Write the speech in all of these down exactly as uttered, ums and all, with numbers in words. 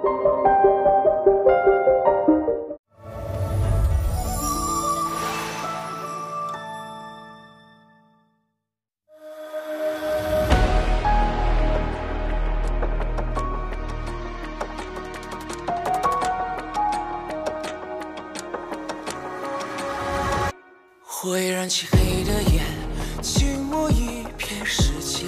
会燃起黑的焰，静默一片时间，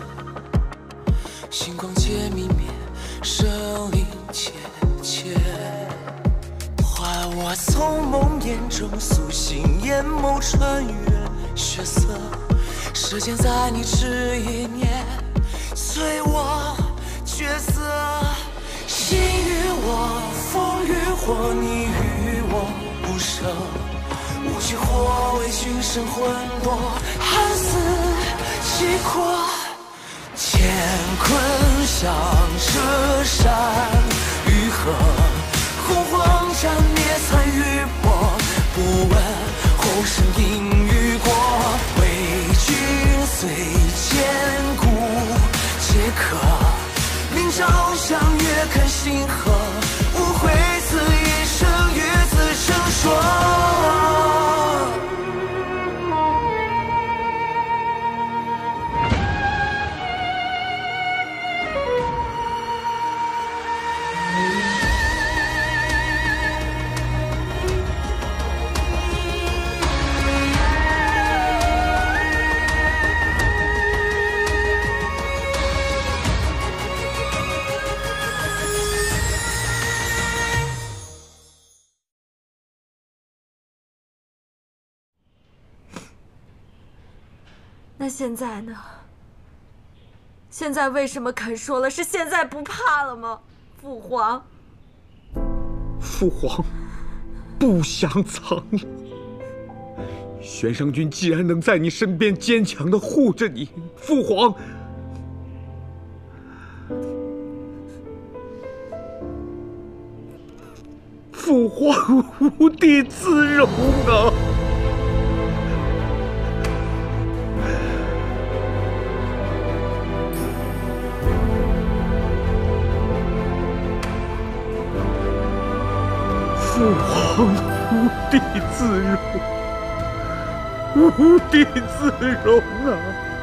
星光皆泯灭，生灵切切。唤我从梦魇中苏醒，眼眸穿越血色，时间在你这一念，随我角色。心与我，风与火，你与我不舍。无惧火为君生魂魄，寒死契阔。乾坤向着山与河，洪荒斩灭残与破，不问后生因与果。为君虽艰苦皆可，明朝向月看星河，无悔此一生与子成说。 那现在呢？现在为什么肯说了？是现在不怕了吗？父皇， 父皇不想藏你。玄圣君既然能在你身边坚强地护着你，父皇，父皇无地自容啊！父皇无地自容，无地自容啊！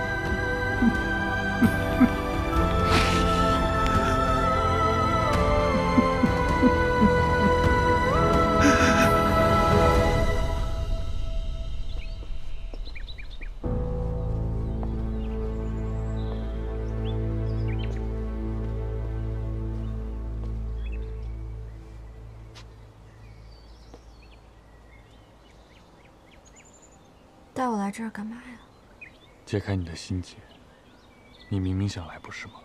带我来这儿干嘛呀？ 解开你的心结。你明明想来，不是吗？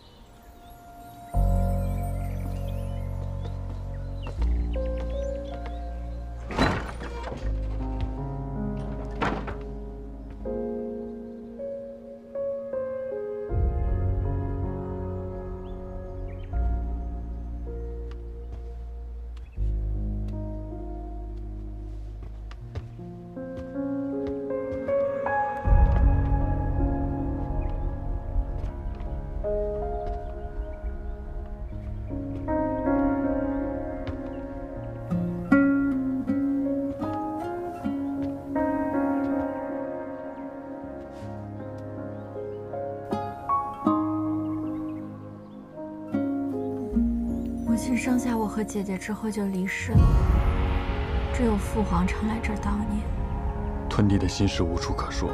母亲生下我和姐姐之后就离世了，只有父皇常来这儿悼念。 屯弟的心事无处可说，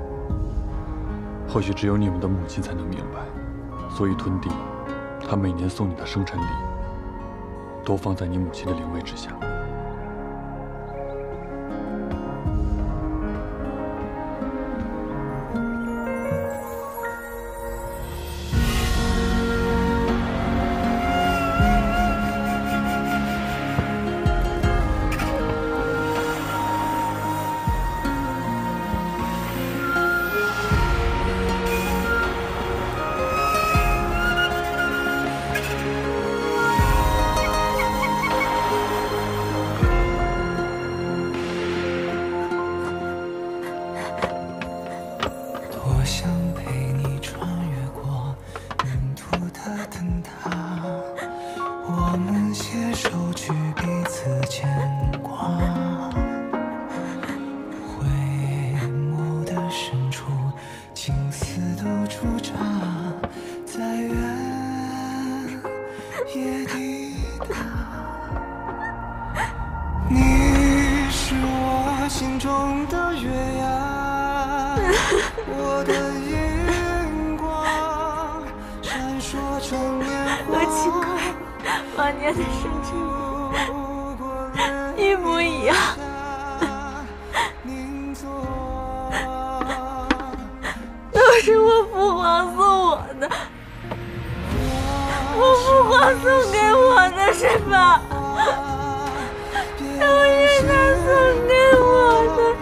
或许只有你们的母亲才能明白，所以屯弟，他每年送你的生辰礼，都放在你母亲的灵位之下。 们携手去彼此牵挂，回眸的深处，青丝都驻扎，在原野抵达。你是我心中的月牙，我的荧光闪烁成年华。 和清快往年的深沉一模一样。都是我父皇送我的，我父皇送给我的是吧？都是他送给我的。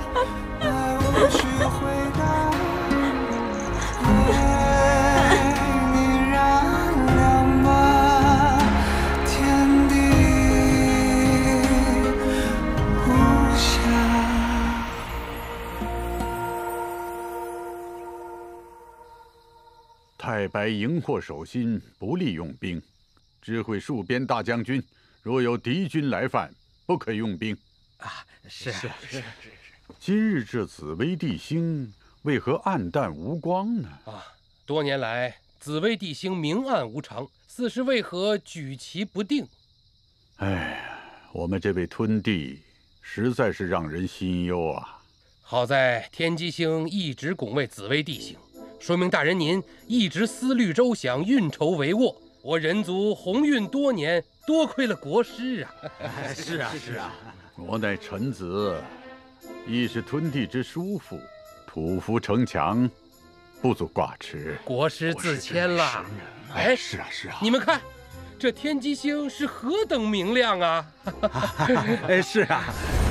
太白荧惑守心，不利用兵，知会戍边大将军，若有敌军来犯，不可用兵。 啊，是是是是。 今日这紫薇帝星为何暗淡无光呢？ 啊，多年来紫薇帝星明暗无常，似是为何举棋不定？ 哎呀，我们这位吞帝实在是让人心忧啊！ 好在天机星一直拱卫紫薇帝星。说明大人您一直思虑周详，运筹帷幄。我人族鸿运多年，多亏了国师啊！ 是啊，是啊。 我乃臣子，亦是吞帝之叔父，土服城墙，不足挂齿。 国师自谦了。 哎，是啊，是啊。 你们看，这天机星是何等明亮啊！ 哎，是啊。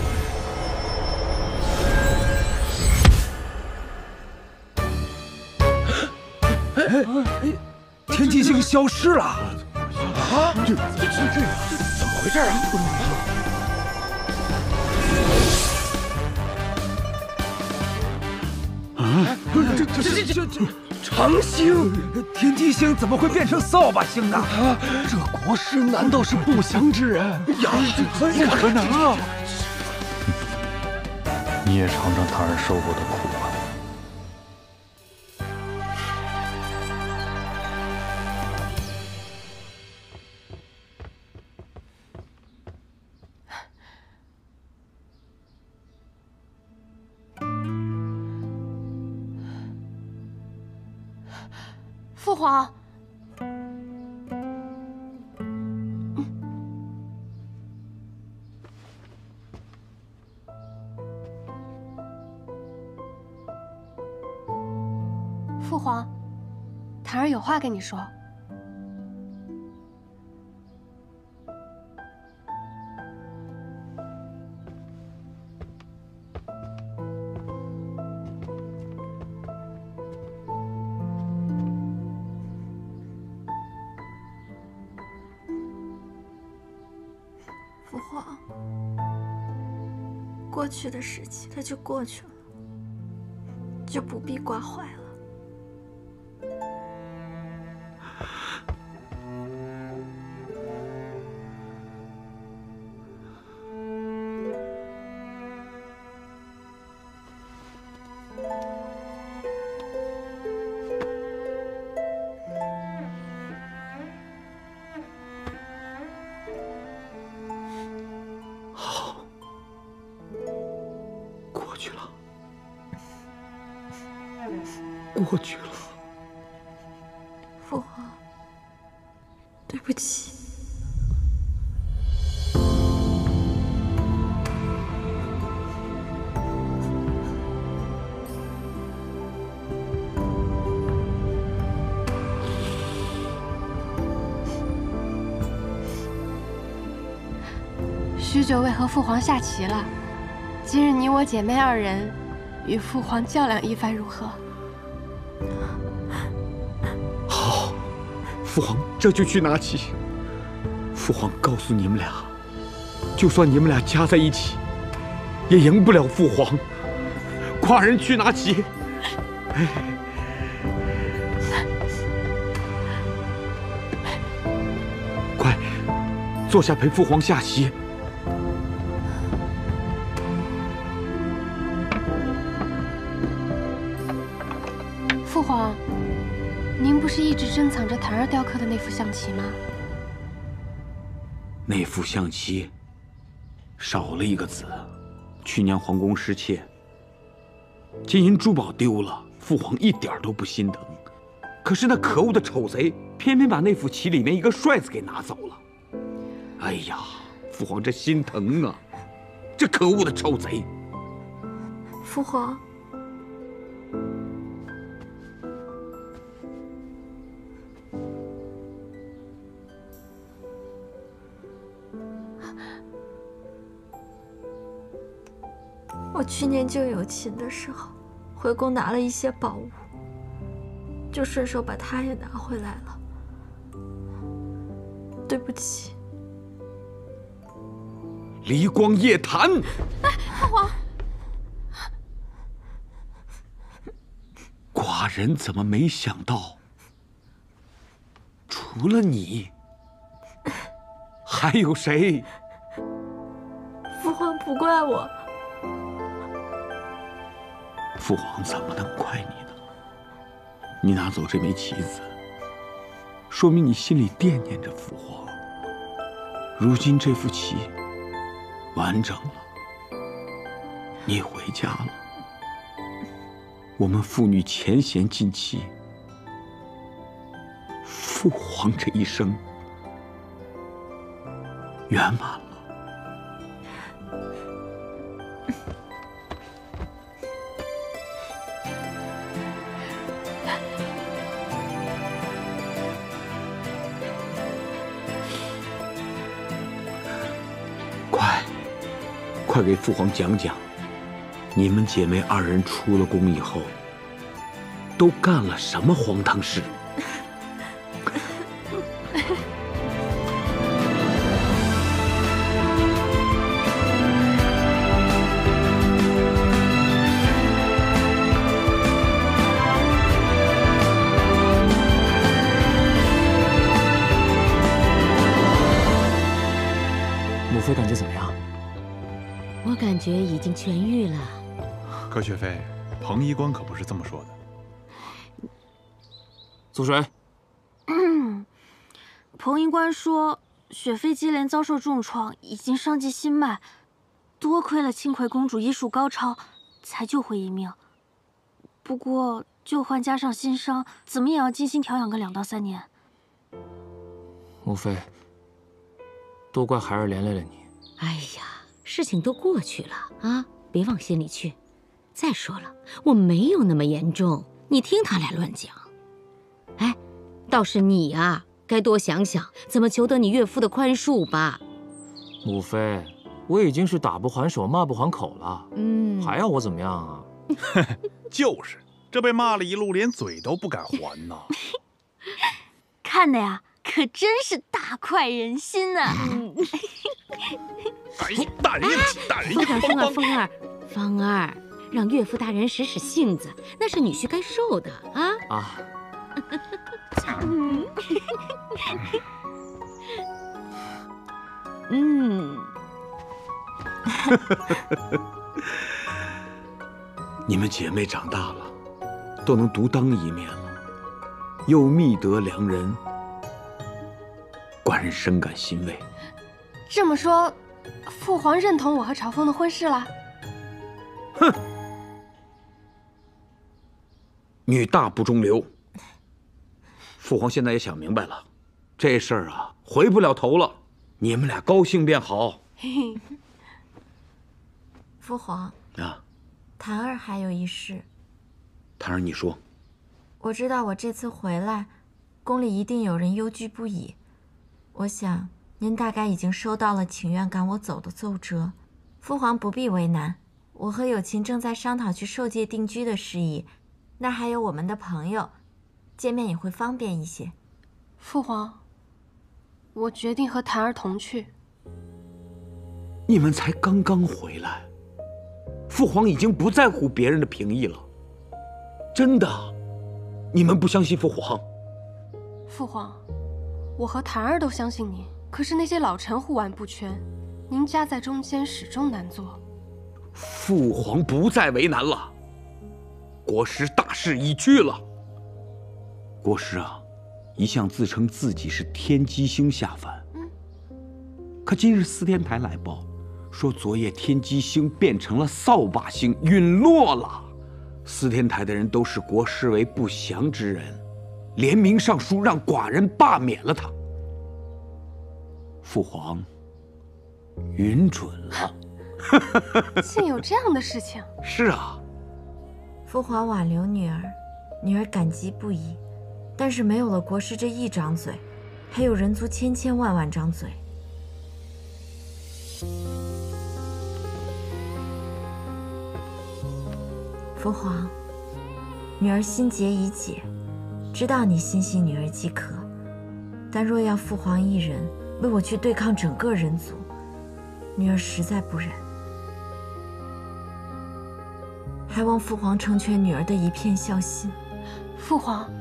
哎哎，天机星消失了！啊，这这这这怎么回事啊？啊，这这这这这长星，天机星怎么会变成扫把星呢？啊，这国师难道是不祥之人？呀，这不可能啊！ 你也尝尝他儿受过的苦吧。 父皇，父皇，檀儿有话跟你说。 父皇，过去的事情它就过去了，就不必挂怀了。 过去了， 父皇，对不起。 许久未和父皇下棋了，今日你我姐妹二人与父皇较量一番，如何？ 好，父皇这就去拿棋。父皇告诉你们俩，就算你们俩加在一起，也赢不了父皇。寡人去拿棋。哎。 快， 坐下陪父皇下棋。 父皇，您不是一直珍藏着檀儿雕刻的那幅象棋吗？ 那幅象棋少了一个子，去年皇宫失窃，金银珠宝丢了，父皇一点都不心疼。可是那可恶的丑贼偏偏把那幅棋里面一个帅字给拿走了。哎呀，父皇这心疼啊！这可恶的丑贼！ 父皇，我去年就有琴的时候，回宫拿了一些宝物，就顺手把它也拿回来了。对不起。 离光夜谈。 哎，父皇， 寡人怎么没想到，除了你，还有谁？ 父皇不怪我。 父皇怎么能怪你呢？你拿走这枚棋子，说明你心里惦念着父皇。如今这副棋完整了，你回家了，我们父女前嫌尽弃，父皇这一生圆满了。快给父皇讲讲，你们姐妹二人出了宫以后，都干了什么荒唐事？ 母妃感觉怎么样？ 我感觉已经痊愈了。 可雪妃，彭医官可不是这么说的。 祖水。 嗯，彭医官说，雪妃接连遭受重创，已经伤及心脉，多亏了清葵公主医术高超，才救回一命。不过旧患加上新伤，怎么也要精心调养个两到三年。 母妃，都怪孩儿连累了你。 哎呀，事情都过去了啊，别往心里去。再说了，我没有那么严重，你听他俩乱讲。哎，倒是你啊，该多想想怎么求得你岳父的宽恕吧。 母妃，我已经是打不还手，骂不还口了， 嗯， 还要我怎么样啊？ 就是，这被骂了一路，连嘴都不敢还呢。 看的呀，可真是大快人心啊！嗯哎，大人硬气，大人硬气！ 风儿，风儿，芳儿，让岳父大人使使性子，那是女婿该受的啊！ 啊！ 嗯。 你们姐妹长大了，都能独当一面了，又觅得良人，寡人深感欣慰。 这么说，父皇认同我和朝风的婚事了？ 哼，女大不中留。父皇现在也想明白了，这事儿啊回不了头了，你们俩高兴便好。 父皇啊， 檀儿还有一事。 檀儿，你说。 我知道我这次回来，宫里一定有人忧惧不已。我想您大概已经收到了请愿赶我走的奏折，父皇不必为难。我和有琴正在商讨去受戒定居的事宜，那儿还有我们的朋友，见面也会方便一些。 父皇，我决定和檀儿同去。 你们才刚刚回来，父皇已经不在乎别人的评议了。真的，你们不相信父皇？ 父皇，我和檀儿都相信你。 可是那些老臣护腕不全，您夹在中间始终难做。 父皇不再为难了，国师大势已去了。国师啊，一向自称自己是天机星下凡，嗯，可今日司天台来报，说昨夜天机星变成了扫把星，陨落了。司天台的人都视国师为不祥之人，联名上书让寡人罢免了他。父皇允准了。 竟有这样的事情？ 是啊。 父皇挽留女儿，女儿感激不已。但是没有了国师这一张嘴，还有人族千千万万张嘴。父皇，女儿心结已解，知道你心系女儿即可。但若要父皇一人为我去对抗整个人族，女儿实在不忍。还望父皇成全女儿的一片孝心。 父皇，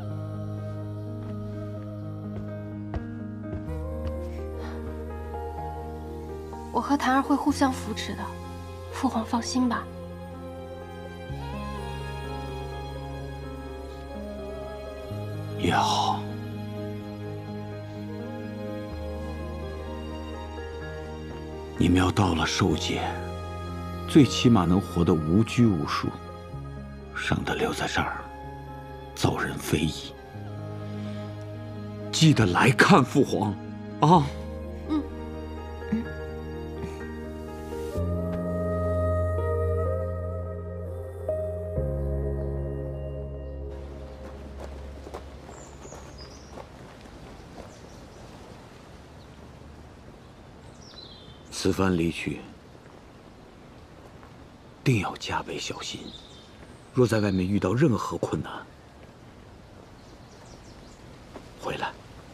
我和檀儿会互相扶持的，父皇放心吧。 也好。你们要到了兽界，最起码能活得无拘无束，省得留在这儿遭人非议。记得来看父皇啊！ 嗯。嗯。 此番离去，定要加倍小心。若在外面遇到任何困难，回来，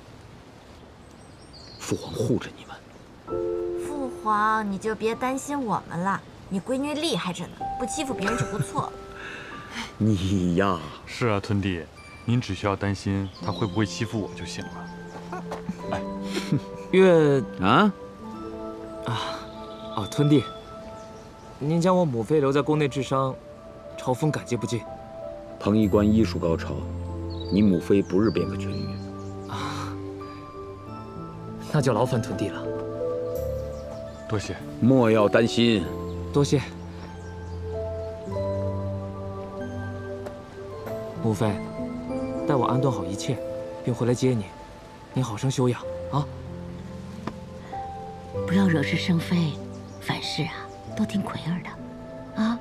父皇护着你们。 父皇，你就别担心我们了，你闺女厉害着呢，不欺负别人就不错了。 你呀， 是啊，屯弟，您只需要担心他会不会欺负我就行了。 哎，月啊。 啊，啊，屯弟，您将我母妃留在宫内治伤，朝风感激不尽。 彭一官医术高超，你母妃不日便可痊愈。 啊，那就劳烦屯弟了。 多谢。 莫要担心。 多谢。母妃，待我安顿好一切，便回来接你。您好生休养啊。 不要惹是生非，凡事啊都听奎儿的，啊！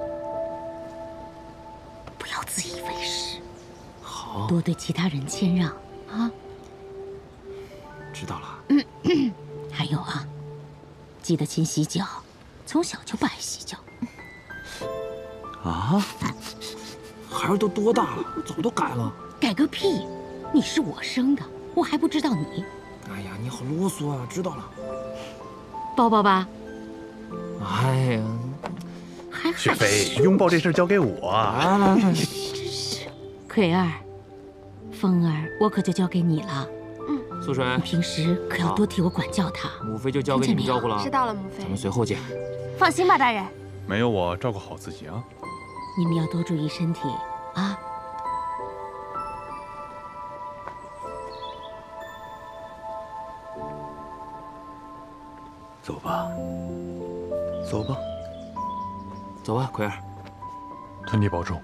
不要自以为是， 好， 多对其他人谦让啊。 知道了。 嗯嗯，还有啊，记得勤洗脚，从小就不爱洗脚。 啊？ 孩儿都多大了，早都改了。 改个屁！你是我生的，我还不知道你。 哎呀，你好啰嗦啊！知道了。 抱抱吧。 哎呀， 还雪飞，拥抱这事交给我啊！ 真是，奎儿，风儿，我可就交给你了。 嗯， 素水， 你平时可要多替我管教他。 母妃就交给你们照顾了。 知道了，母妃。 咱们随后见。 放心吧，大人。 没有我照顾好自己啊。 你们要多注意身体啊。 走吧，走吧， 走吧，奎儿。 屯弟保重。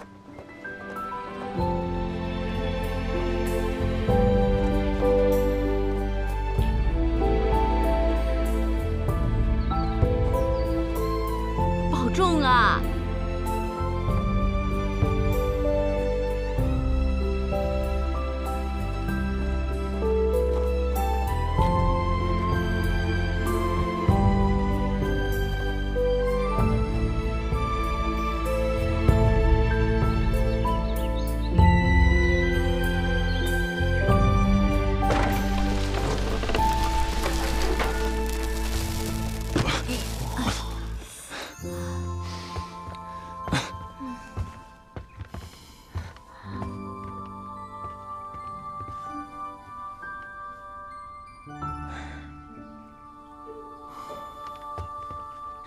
保重啊！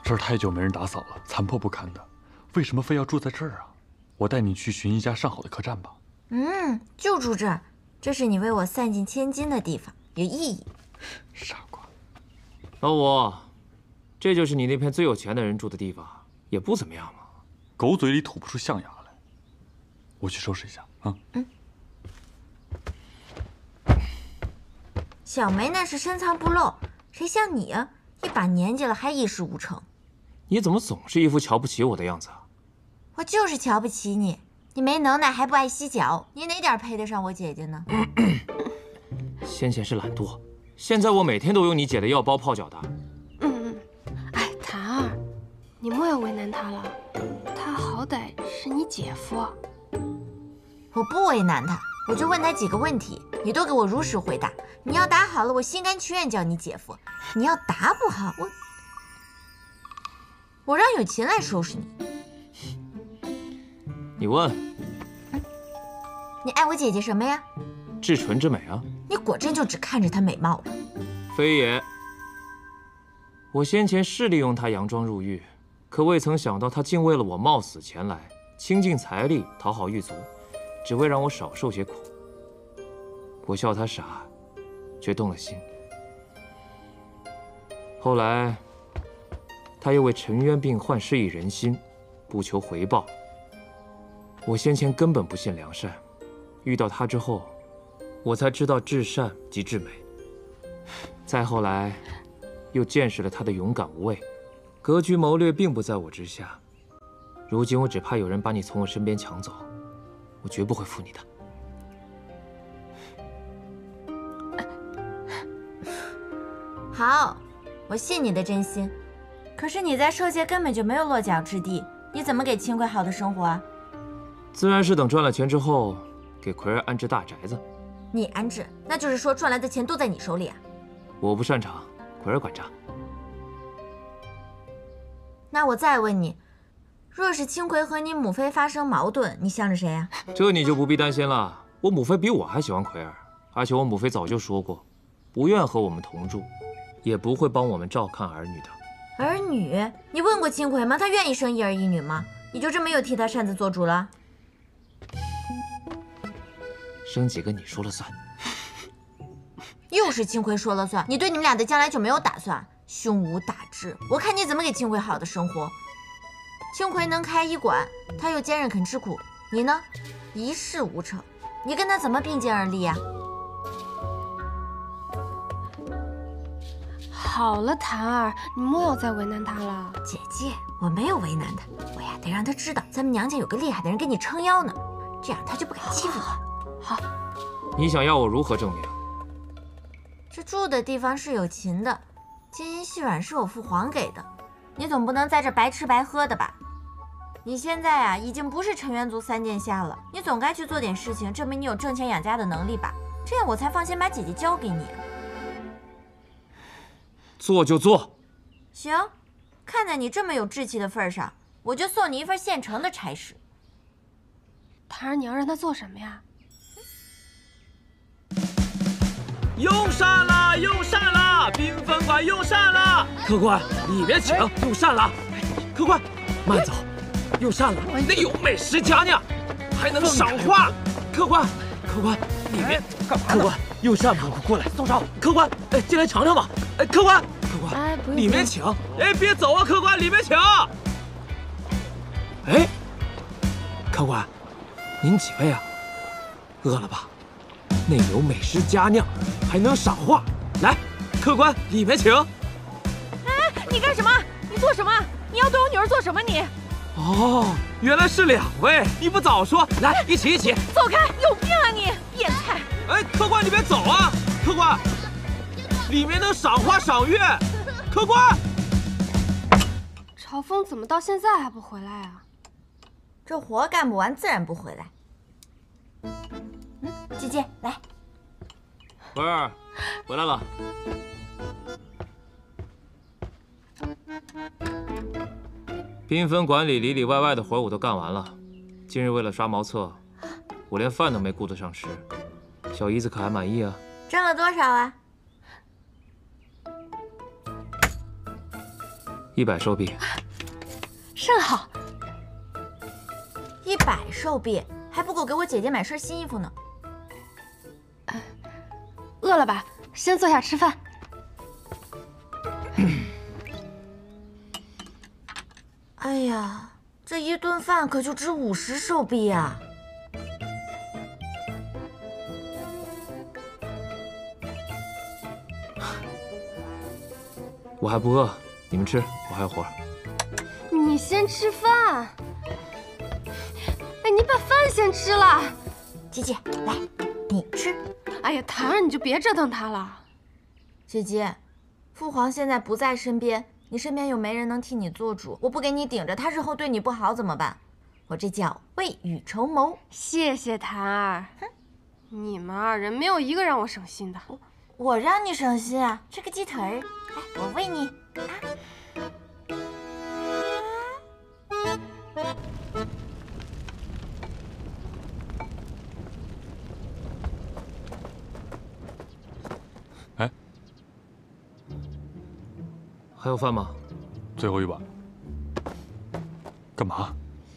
这儿太久没人打扫了，残破不堪的，为什么非要住在这儿啊？我带你去寻一家上好的客栈吧。 嗯，就住这儿，这是你为我散尽千金的地方，有意义。 傻瓜。 老五，这就是你那片最有钱的人住的地方，也不怎么样嘛。 狗嘴里吐不出象牙来。我去收拾一下啊。 嗯。小梅那是深藏不露，谁像你啊，一把年纪了还一事无成。 你怎么总是一副瞧不起我的样子啊？ 我就是瞧不起你，你没能耐还不爱洗脚，你哪点配得上我姐姐呢？ 先前是懒惰，现在我每天都用你姐的药包泡脚的。 嗯嗯，哎，谭儿，你莫要为难他了，他好歹是你姐夫。 我不为难他，我就问他几个问题，你都给我如实回答。你要答好了，我心甘情愿叫你姐夫；你要答不好，我我让有琴来收拾你。 你问， 嗯，你爱我姐姐什么呀？ 至纯之美啊！ 你果真就只看着她美貌了？ 非也。我先前是利用她佯装入狱，可未曾想到她竟为了我冒死前来，倾尽财力讨好狱卒，只为让我少受些苦。我笑她傻，却动了心。后来，她又为沉冤病患施以人心，不求回报。我先前根本不信良善，遇到她之后，我才知道至善即至美。再后来，又见识了她的勇敢无畏，格局谋略并不在我之下。如今我只怕有人把你从我身边抢走，我绝不会负你的。 好，我信你的真心。可是你在兽界根本就没有落脚之地，你怎么给清葵好的生活啊？ 自然是等赚了钱之后，给葵儿安置大宅子。 你安置，那就是说赚来的钱都在你手里啊？ 我不擅长，葵儿管账。 那我再问你，若是清葵和你母妃发生矛盾，你向着谁啊？ 这你就不必担心了，我母妃比我还喜欢葵儿，而且我母妃早就说过，不愿和我们同住，也不会帮我们照看儿女的。 儿女？你问过清葵吗？她愿意生一儿一女吗？你就这么又替她擅自做主了？ 生几个你说了算。 又是清葵说了算，你对你们俩的将来就没有打算？胸无大志，我看你怎么给清葵好的生活。清葵能开医馆，她又坚韧肯吃苦，你呢，一事无成，你跟她怎么并肩而立呀？ 好了，谭儿，你莫要再为难他了。 姐姐，我没有为难她，我呀得让她知道咱们娘家有个厉害的人给你撑腰呢，这样她就不敢欺负我。 好， 你想要我如何证明？ 这住的地方是有琴的，金银细软是我父皇给的，你总不能在这白吃白喝的吧？你现在啊，已经不是陈元族三殿下了，你总该去做点事情，证明你有挣钱养家的能力吧？这样我才放心把姐姐交给你。 做就做。 行，看在你这么有志气的份上，我就送你一份现成的差事。 谭儿，你要让他做什么呀？ 用膳了，用膳了，缤纷馆用膳了。客官，里面请，用膳了。客官，慢走，用膳了。那有美食佳酿，还能赏花。客官，客官，里面，客官用膳吧，过来，宋少，客官，哎，进来尝尝吧。哎，客官，客官， 哎，不用， 里面请。哎，别走啊，客官，里面请。哎，客官，您几位啊？饿了吧？内有美食佳酿，还能赏画。来，客官，里面请。 哎，你干什么？你做什么？你要对我女儿做什么你？ 哦，原来是两位，你不早说。来，一起一起。 走开，有病啊你，变态！ 哎，客官，你别走啊！客官，里面能赏花赏月。客官， 朝风怎么到现在还不回来啊？ 这活干不完，自然不回来。嗯，姐姐来。 文儿，回来了。缤纷馆里里里外外的活我都干完了，今日为了刷茅厕，我连饭都没顾得上吃。小姨子可还满意啊？ 挣了多少啊？ 一百寿币。 甚好。 一百寿币还不够给我姐姐买身新衣服呢。 饿了吧？先坐下吃饭。 哎呀，这一顿饭可就值五十寿币呀！ 我还不饿，你们吃，我还有活。 你先吃饭。哎，你把饭先吃了。 姐姐，来，你吃。 哎呀，檀儿，你就别折腾他了。 姐姐，父皇现在不在身边，你身边有没人能替你做主？我不给你顶着，他日后对你不好怎么办？我这叫未雨绸缪。 谢谢檀儿。哼，你们二人没有一个让我省心的。 我我让你省心啊！吃个鸡腿儿，来，我喂你啊。 哎， 还有饭吗？ 最后一碗。干嘛？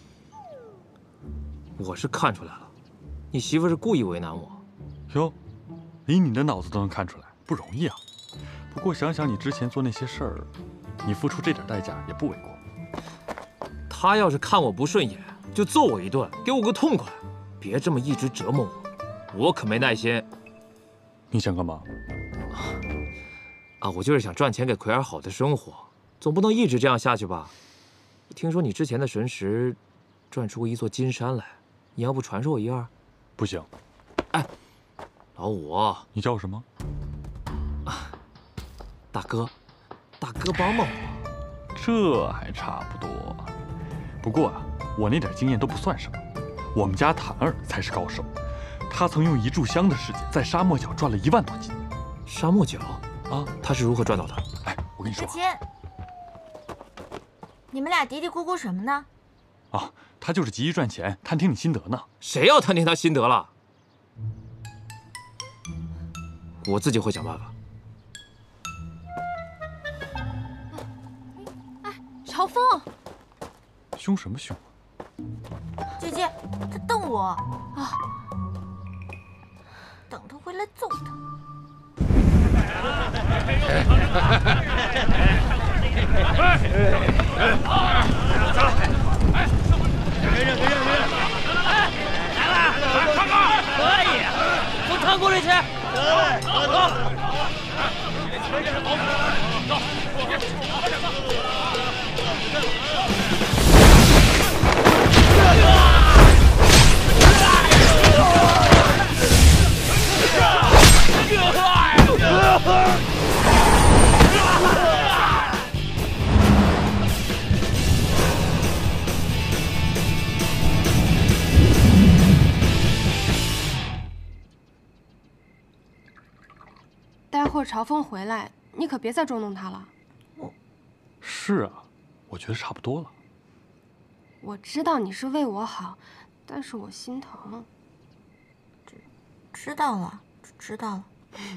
我是看出来了，你媳妇是故意为难我。 哟，连你的脑子都能看出来，不容易啊。不过想想你之前做那些事儿，你付出这点代价也不为过。 她要是看我不顺眼，就揍我一顿，给我个痛快，别这么一直折磨我，我可没耐心。 你想干嘛？ 啊，我就是想赚钱给奎儿好的生活，总不能一直这样下去吧？听说你之前的神识转出过一座金山来，你要不传授我一二？ 不行。 哎，老五， 你叫我什么？ 啊，大哥，大哥帮帮我。 这还差不多。不过啊，我那点经验都不算什么，我们家檀儿才是高手。他曾用一炷香的时间，在沙漠角赚了一万多金。 沙漠角啊， 他是如何赚到的？ 哎，我跟你说， 大千，你们俩嘀嘀咕咕什么呢？ 啊，他就是急于赚钱，探听你心得呢。 谁要探听他心得了？我自己会想办法。 哎，朝风， 凶什么凶？ 姐姐，他瞪我啊！等他回来揍他。 来了，可以，从汤锅里去。走走。 待会儿朝风回来，你可别再捉弄他了。 我，是啊，我觉得差不多了。 我知道你是为我好，但是我心疼。 知知道了，知道了。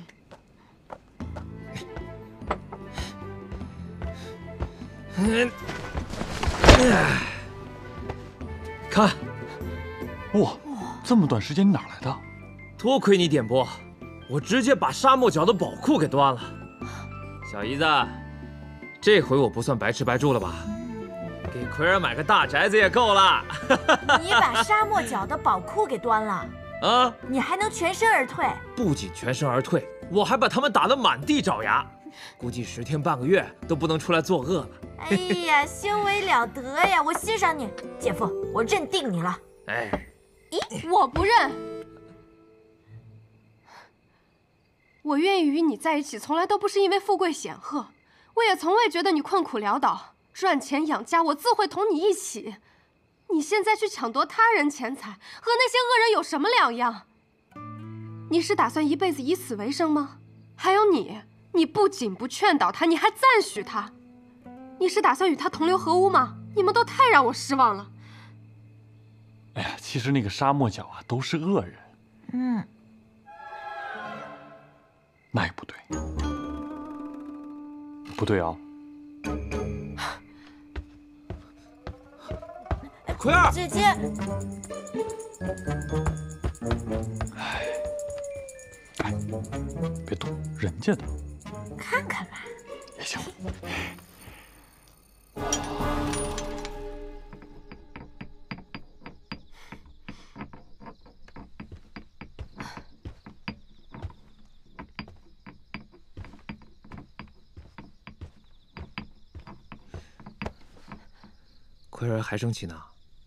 嗯，看， 哇，这么短时间你哪来的？ 多亏你点拨，我直接把沙漠角的宝库给端了。小姨子，这回我不算白吃白住了吧？给奎儿买个大宅子也够了。 你把沙漠角的宝库给端了啊？ 你还能全身而退？ 不仅全身而退，我还把他们打得满地找牙，估计十天半个月都不能出来作恶了。 哎呀，修为了得呀！我欣赏你，姐夫，我认定你了。 哎， 咦，我不认。我愿意与你在一起，从来都不是因为富贵显赫，我也从未觉得你困苦潦倒，赚钱养家，我自会同你一起。你现在去抢夺他人钱财，和那些恶人有什么两样？你是打算一辈子以此为生吗？还有你，你不仅不劝导他，你还赞许他。你是打算与他同流合污吗？你们都太让我失望了。 哎呀，其实那个沙漠角啊，都是恶人。 嗯。 那也不对，不对啊！ 奎儿， 姐姐。 哎，哎，别动，人家的。 看看吧。 也行。 奎儿还生气呢？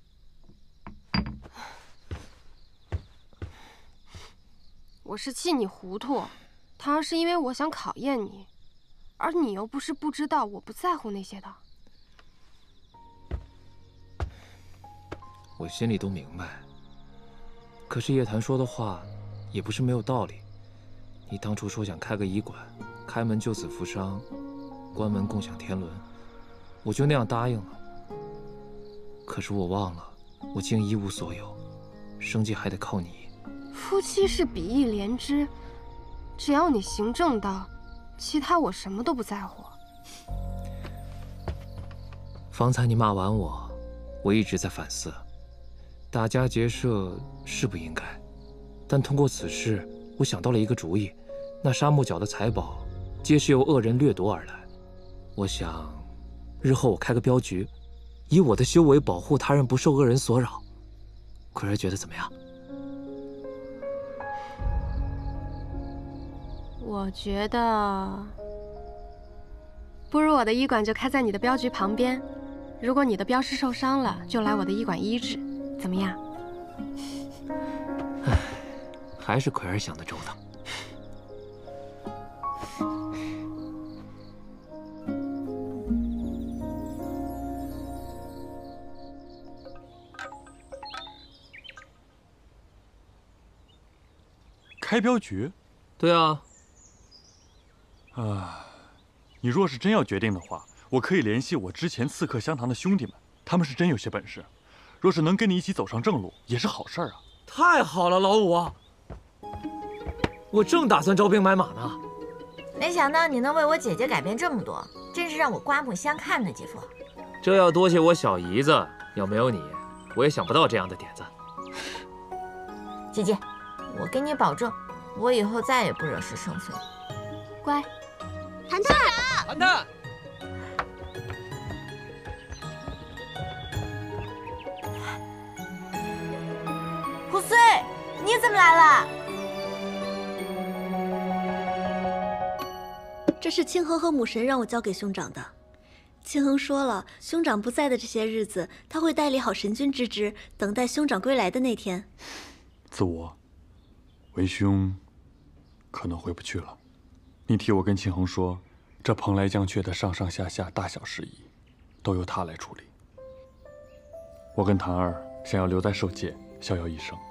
我是气你糊涂，他是因为我想考验你，而你又不是不知道我不在乎那些的。 我心里都明白。可是叶檀说的话也不是没有道理。你当初说想开个医馆，开门救死扶伤，关门共享天伦，我就那样答应了。可是我忘了，我竟一无所有，生计还得靠你。 夫妻是比翼连枝，只要你行正道，其他我什么都不在乎。 方才你骂完我，我一直在反思，打家劫舍是不应该，但通过此事，我想到了一个主意。那沙漠角的财宝，皆是由恶人掠夺而来。我想，日后我开个镖局，以我的修为保护他人不受恶人所扰。奎儿觉得怎么样？ 我觉得，不如我的医馆就开在你的镖局旁边。如果你的镖师受伤了，就来我的医馆医治，怎么样？ 唉，还是奎儿想的周到。 开镖局？ 对啊。 啊，你若是真要决定的话，我可以联系我之前刺客相堂的兄弟们，他们是真有些本事。若是能跟你一起走上正路，也是好事儿啊。 太好了，老五，我正打算招兵买马呢。 没想到你能为我姐姐改变这么多，真是让我刮目相看呢，姐夫。 这要多谢我小姨子，要没有你，我也想不到这样的点子。 姐姐，我给你保证，我以后再也不惹是生非。 乖。 谈谈， 谈谈。 胡穗，你怎么来了？ 这是清河和母神让我交给兄长的。清衡说了，兄长不在的这些日子，他会代理好神君之职，等待兄长归来的那天。 自我，为兄可能回不去了。你替我跟清衡说，这蓬莱将阙的上上下下大小事宜，都由他来处理。我跟檀儿想要留在受戒，逍遥一生。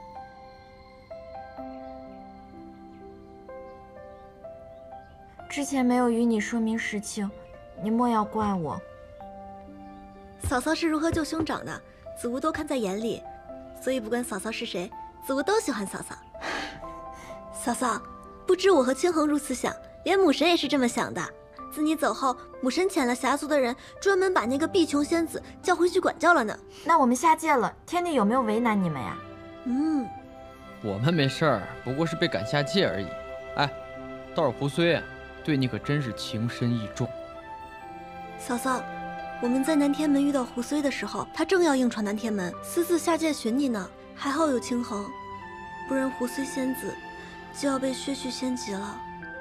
之前没有与你说明实情，你莫要怪我。 嫂嫂是如何救兄长的，子无都看在眼里，所以不管嫂嫂是谁，子无都喜欢嫂嫂。嫂嫂，不知我和清衡如此想，连母神也是这么想的。自你走后，母神遣了侠族的人，专门把那个碧琼仙子叫回去管教了呢。 那我们下界了，天帝有没有为难你们呀？ 嗯， 我们没事儿，不过是被赶下界而已。哎，倒是胡虽啊，对你可真是情深意重。 嫂嫂，我们在南天门遇到胡虽的时候，他正要硬闯南天门，私自下界寻你呢。还好有清衡，不然胡虽仙子就要被削去仙籍了。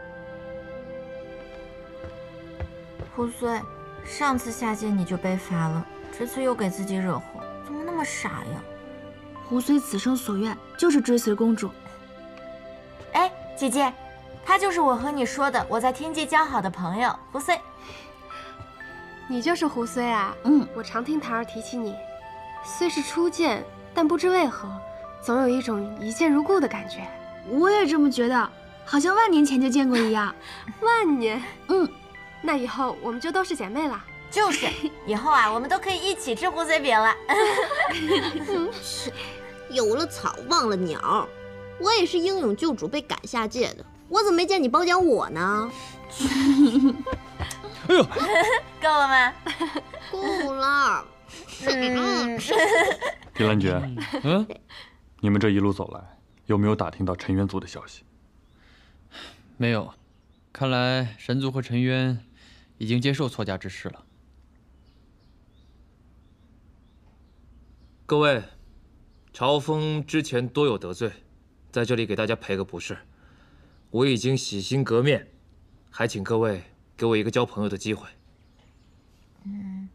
胡虽，上次下界你就被罚了，这次又给自己惹祸，怎么那么傻呀？ 胡虽此生所愿就是追随公主。 哎，姐姐，他就是我和你说的我在天界交好的朋友胡虽。 你就是胡虽啊？ 嗯， 我常听檀儿提起你，虽是初见，但不知为何，总有一种一见如故的感觉。 我也这么觉得，好像万年前就见过一样。 万年？ 嗯。 那以后我们就都是姐妹了。 就是，以后啊，我们都可以一起吃胡虽饼了。 是，有了草忘了鸟。我也是英勇救主被赶下界的，我怎么没见你褒奖我呢？ 哎呦， 够了吗？ 够了。 嗯， 狄兰觉，嗯，你们这一路走来，有没有打听到陈渊族的消息？ 没有，看来神族和陈渊已经接受错家之事了。 各位，朝风之前多有得罪，在这里给大家赔个不是。我已经洗心革面，还请各位给我一个交朋友的机会。 嗯，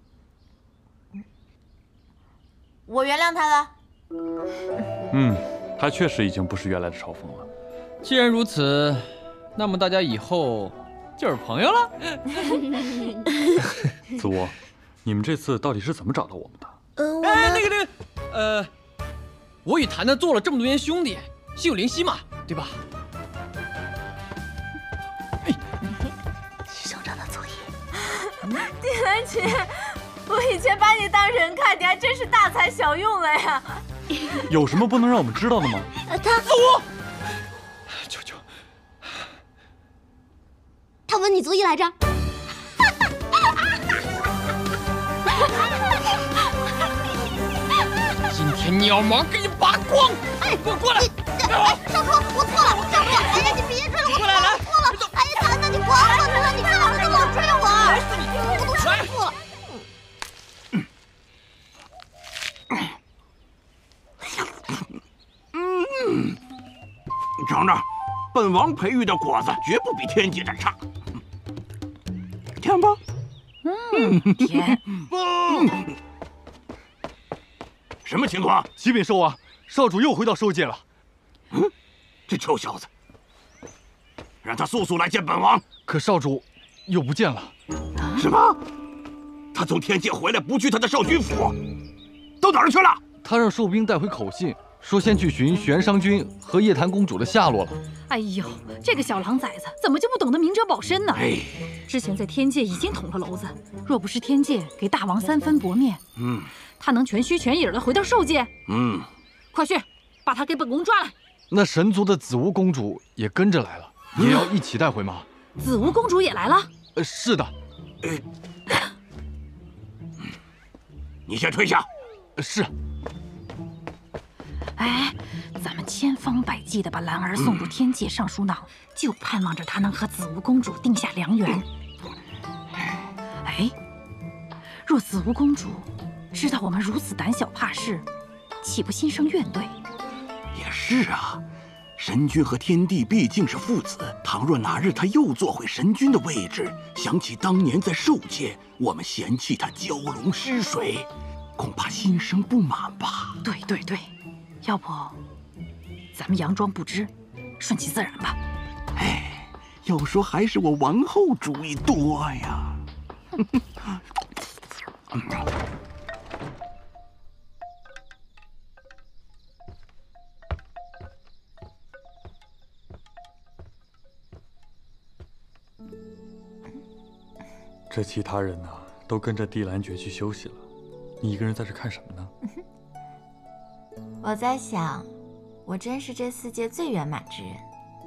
我原谅他了。 嗯，他确实已经不是原来的朝风了。 既然如此，那么大家以后就是朋友了。 子窝，你们这次到底是怎么找到我们的？ 呃， 哎，那个那个，呃，我与谈谈做了这么多年兄弟，心有灵犀嘛，对吧？ 兄长的作业。 狄兰姐，我以前把你当人看，你还真是大材小用了呀！ 有什么不能让我们知道的吗？ 他子窝， 求求， 他问你作业来着。 今天鸟毛给你拔光！ 哎， 给我过来！ 哎，少主，我错了，少主，哎呀，你别追了，我错了，我错了。哎呀，谈谈，你管我呢？你干嘛这么老追我？ 来死你！ 我都说错了。 嗯，尝尝，本王培育的果子绝不比天界的差。甜吧？ 嗯，甜。 嗯。什么情况？ 启禀兽王，少主又回到兽界了。 嗯，这臭小子，让他速速来见本王。 可少主又不见了。 什么？他从天界回来，不去他的少君府，到哪儿去了？ 他让兽兵带回口信，说先去寻玄商君和夜谭公主的下落了。 哎呦，这个小狼崽子怎么就不懂得明哲保身呢？ 哎， 之前在天界已经捅了娄子，若不是天界给大王三分薄面，嗯。他能全虚全影的回到兽界？ 嗯， 快去把他给本宫抓来。 那神族的紫乌公主也跟着来了，也要一起带回吗？ 紫乌公主也来了？ 呃，是的。 呃，你先退下。 是。 哎，咱们千方百计的把兰儿送入天界上书囊，就盼望着她能和紫乌公主定下良缘。哎，若紫乌公主知道我们如此胆小怕事，岂不心生怨怼？ 也是啊，神君和天帝毕竟是父子，倘若哪日他又坐回神君的位置，想起当年在兽界我们嫌弃他蛟龙失水，恐怕心生不满吧？ 对对对，要不咱们佯装不知，顺其自然吧。 哎，要说还是我王后主意多呀。 这其他人呢，都跟着地兰爵去休息了，你一个人在这看什么呢？ 我在想，我真是这世界最圆满之人。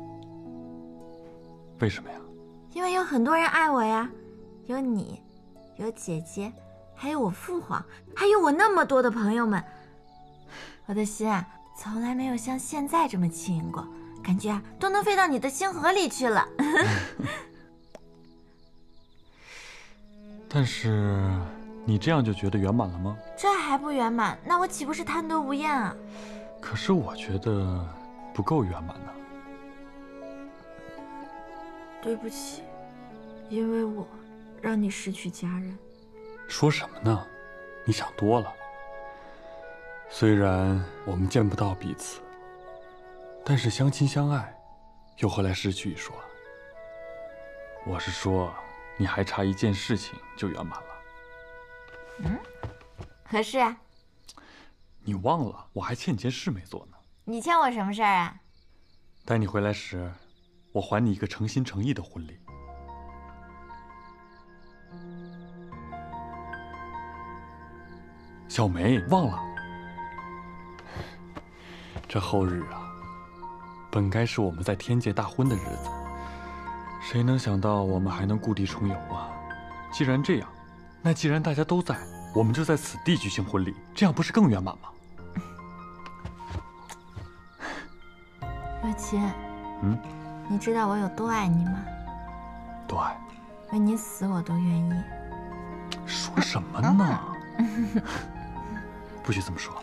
为什么呀？ 因为有很多人爱我呀，有你，有姐姐，还有我父皇，还有我那么多的朋友们。我的心啊，从来没有像现在这么轻盈过，感觉啊，都能飞到你的星河里去了。 但是，你这样就觉得圆满了吗？ 这还不圆满，那我岂不是贪得无厌啊？ 可是我觉得不够圆满呢。 对不起，因为我让你失去家人。 说什么呢？你想多了。虽然我们见不到彼此，但是相亲相爱，又何来失去一说？我是说，你还差一件事情就圆满了。 嗯，何事啊？ 你忘了，我还欠你件事没做呢。 你欠我什么事儿啊？ 待你回来时，我还你一个诚心诚意的婚礼。小梅，忘了。这后日啊，本该是我们在天界大婚的日子，谁能想到我们还能故地重游啊？既然这样，那既然大家都在， 我们就在此地举行婚礼，这样不是更圆满吗？ 若晴， 嗯， 你知道我有多爱你吗？ 多爱。 为你死我都愿意。 说什么呢？不许这么说。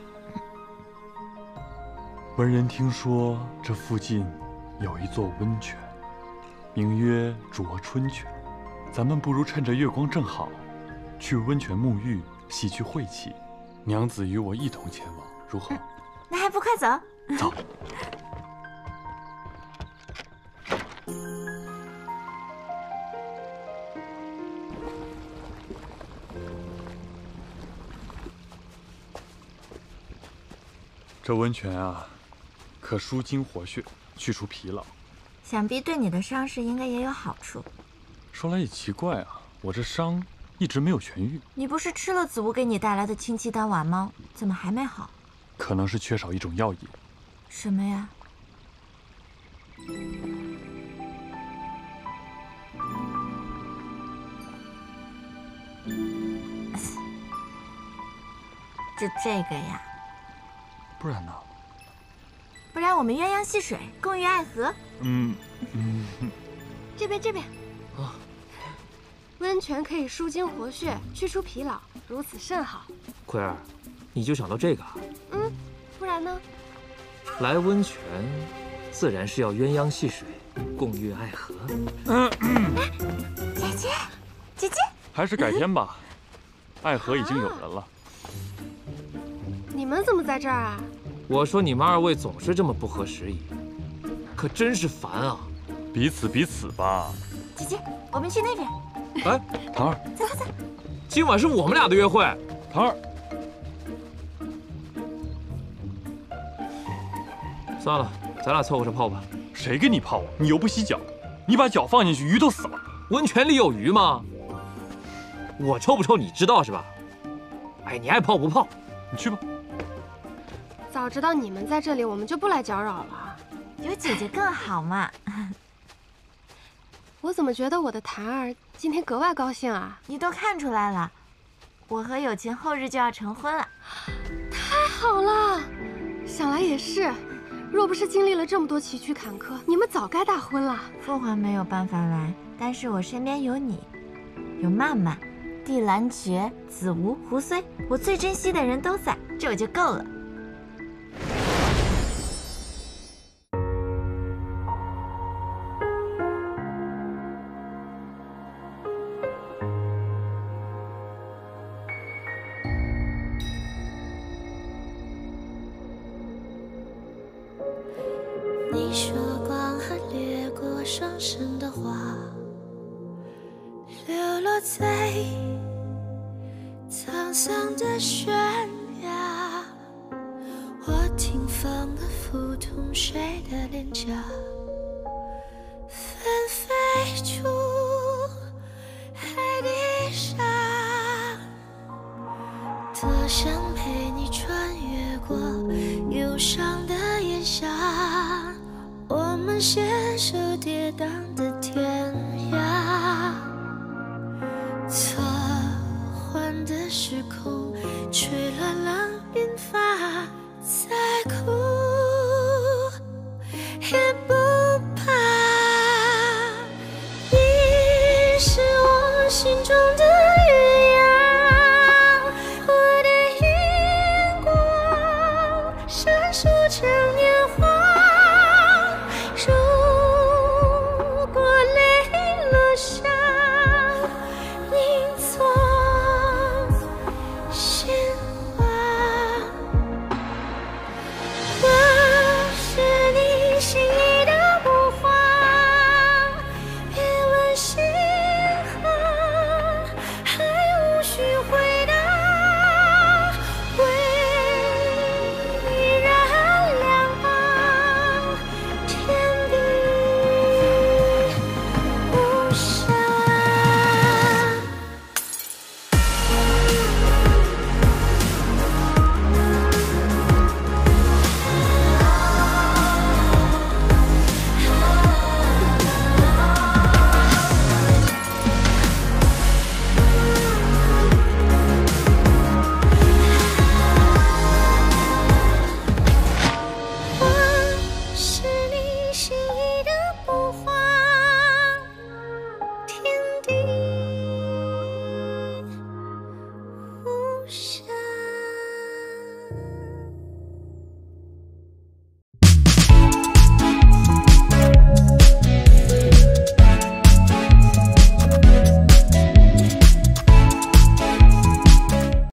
闻人听说这附近有一座温泉，名曰浊春泉。咱们不如趁着月光正好，去温泉沐浴，洗去晦气。娘子与我一同前往，如何？ 那还不快走？ 走。这温泉啊，可舒筋活血，去除疲劳。 想必对你的伤势应该也有好处。 说来也奇怪啊，我这伤一直没有痊愈。 你不是吃了子午给你带来的清气丹丸吗？怎么还没好？ 可能是缺少一种药液。 什么呀？就这个呀？ 不然呢？ 不然我们鸳鸯戏水，共浴爱河。 嗯嗯。 这边这边。 啊。 温泉可以舒筋活血，去除疲劳，如此甚好。 奎儿，你就想到这个啊？ 嗯，不然呢？ 来温泉，自然是要鸳鸯戏水，共浴爱河。 嗯嗯。姐姐，姐姐。 还是改天吧，爱河已经有人了。 你们怎么在这儿啊？ 我说你们二位总是这么不合时宜，可真是烦啊！ 彼此彼此吧。 姐姐，我们去那边。 哎， 唐儿， 走走走。 今晚是我们俩的约会。 唐儿， 算了，咱俩凑合着泡吧。 谁给你泡啊？你又不洗脚，你把脚放进去，鱼都死了。 温泉里有鱼吗？我臭不臭你知道是吧？哎，你爱泡不泡， 你去吧。 早知道你们在这里，我们就不来搅扰了。 有姐姐更好嘛。 我怎么觉得我的檀儿今天格外高兴啊？ 你都看出来了，我和有情后日就要成婚了。 太好了，想来也是。若不是经历了这么多崎岖坎坷，你们早该大婚了。 父皇没有办法来，但是我身边有你，有曼曼、地兰诀、子午、胡虽，我最珍惜的人都在，这我就够了。 你说光还掠过双生的花，流落在沧桑的悬崖。我听风的拂动谁的脸颊，纷飞出海底沙。多想陪你穿越过忧伤的炎夏，我们携手跌宕的天涯。错换的时空，吹乱了鬓发，在哭